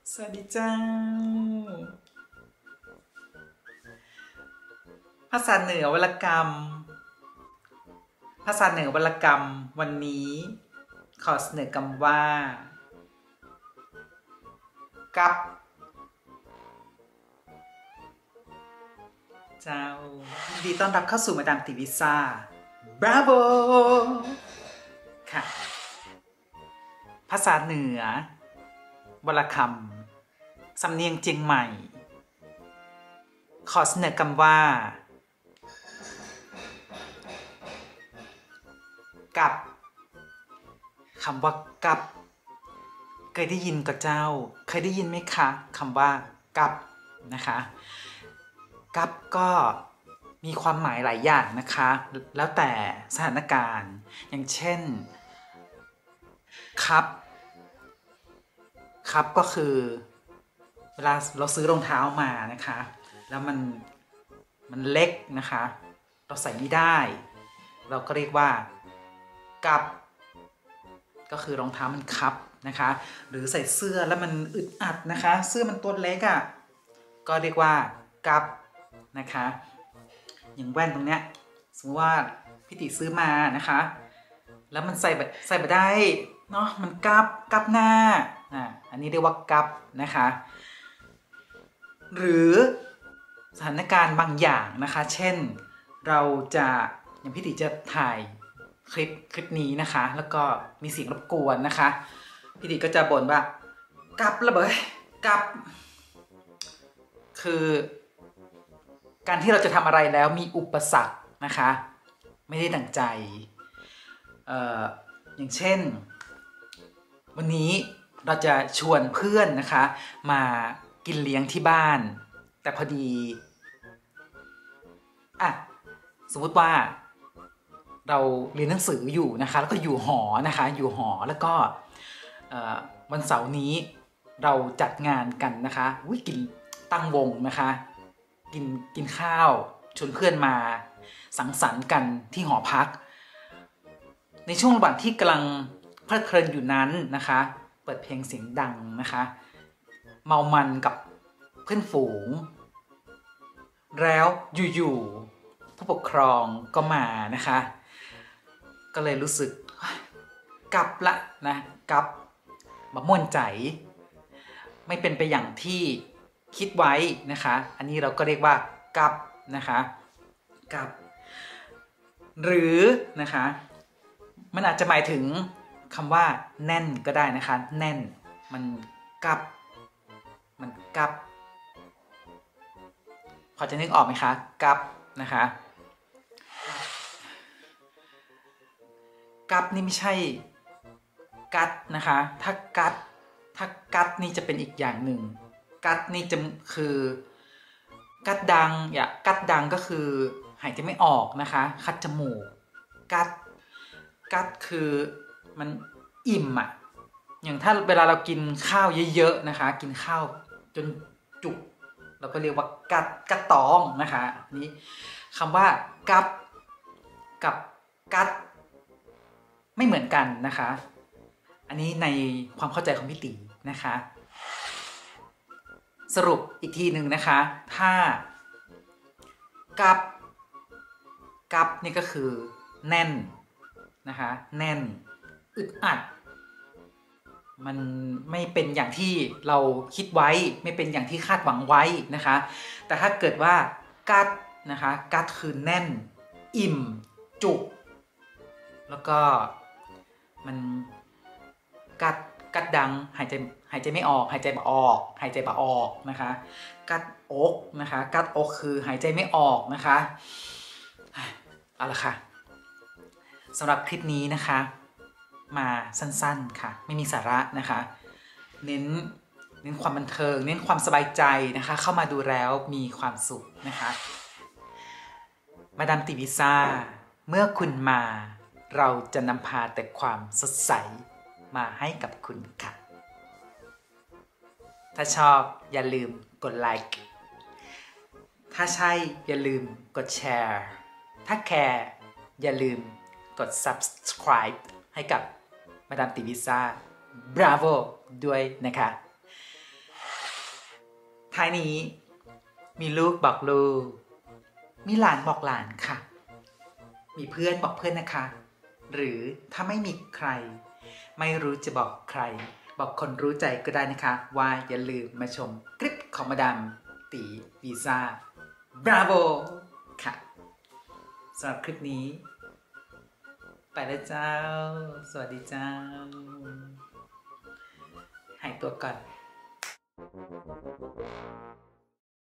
สวัสดีเจ้าภาษาเหนือวรรณกรรมภาษาเหนือวรรณกรรมวันนี้ขอเสนอคำว่ากับเจ้ายินดีต้อนรับเข้าสู่มาดามติวิซ่าบราโวค่ะภาษาเหนือวรรณคำสำเนียงเจียงใหม่ขอเสนอคำว่ากับคำว่ากับเคยได้ยินกับเจ้าเคยได้ยินไหมคะคำว่ากับนะคะกับก็มีความหมายหลายอย่างนะคะแล้วแต่สถานการณ์อย่างเช่นครับก็คือเวลาเราซื้อรองเท้ามานะคะแล้วมันเล็กนะคะเราใส่ไม่ได้เราก็เรียกว่ากับก็คือรองเท้ามันคับนะคะหรือใส่เสื้อแล้วมันอึดอัดนะคะเสื้อมันตัวเล็กอ่ะก็เรียกว่ากับนะคะอย่างแว่นตรงเนี้ยสมมติว่าพี่ติซื้อมานะคะแล้วมันใส่ไปได้เนาะมันกับหน้าอันนี้เรียกว่ากับนะคะหรือสถานการณ์บางอย่างนะคะเช่นเราจะอย่างพี่ติจะถ่ายคลิปนี้นะคะแล้วก็มีเสียงรบกวนนะคะพี่ติก็จะบ่นว่ากับระเบิดกับคือการที่เราจะทำอะไรแล้วมีอุปสรรคนะคะไม่ได้ดั่งใจอย่างเช่นวันนี้เราจะชวนเพื่อนนะคะมากินเลี้ยงที่บ้านแต่พอดีสมมุติว่าเราเรียนหนังสืออยู่นะคะแล้วก็อยู่หอนะคะอยู่หอแล้วก็วันเสาร์นี้เราจัดงานกันนะคะกินตั้งวงนะคะกินข้าวชวนเพื่อนมาสังสรรค์กันที่หอพักในช่วงระหว่างที่กำลังเพลิดเพลินอยู่นั้นนะคะเปิดเพลงเสียงดังนะคะเมามันกับเพื่อนฝูงแล้วอยู่ๆผู้ปกครองก็มานะคะก็เลยรู้สึกกลับละนะกลับมาม่วนใจไม่เป็นไปอย่างที่คิดไว้นะคะอันนี้เราก็เรียกว่ากลับนะคะกลับหรือนะคะมันอาจจะหมายถึงคำว่าแน่นก็ได้นะคะแน่นมันกับพอจะนึกออกไหมคะกับนะคะกับนี่ไม่ใช่กัดนะคะถ้ากัดนี่จะเป็นอีกอย่างหนึ่งกัดนี่จะคือกัดดังก็คือหายใจไม่ออกนะคะคัดจมูกกัดคือมันอิ่มอย่างถ้าเวลาเรากินข้าวเยอะๆนะคะกินข้าวจนจุกเราก็เรียกว่ากัดตองนะคะนี่คำว่ากับกัดไม่เหมือนกันนะคะอันนี้ในความเข้าใจของพี่ตีนะคะสรุปอีกทีหนึ่งนะคะถ้ากับนี่ก็คือแน่นนะคะแน่นอึดอัดมันไม่เป็นอย่างที่เราคิดไว้ไม่เป็นอย่างที่คาดหวังไว้นะคะแต่ถ้าเกิดว่ากัดนะคะกัดคือแน่นอิ่มจุกแล้วก็มันกัดดังหายใจไม่ออกหายใจบ่ออกนะคะกัดอกนะคะกัดอกคือหายใจไม่ออกนะคะเอาละค่ะสำหรับคลิปนี้นะคะมาสั้นๆค่ะไม่มีสาระนะคะเน้นความบันเทิงเน้นความสบายใจนะคะเข้ามาดูแล้วมีความสุขนะคะมาดามติวิซ่าเมื่อคุณมาเราจะนำพาแต่ความสดใสมาให้กับคุณค่ะถ้าชอบอย่าลืมกดไลค์ถ้าใช่อย่าลืมกดแชร์ถ้าแคร์อย่าลืมกด subscribe ให้กับมาดามติวิซ่า Bravo ด้วยนะคะท้ายนี้มีลูกบอกลูกมีหลานบอกหลานค่ะมีเพื่อนบอกเพื่อนนะคะหรือถ้าไม่มีใครไม่รู้จะบอกใครบอกคนรู้ใจก็ได้นะคะว่าอย่าลืมมาชมคลิปของมาดามตีวีซ่าบราโวค่ะสำหรับคลิปนี้ไปแล้วเจ้าสวัสดีเจ้าหายตัวก่อน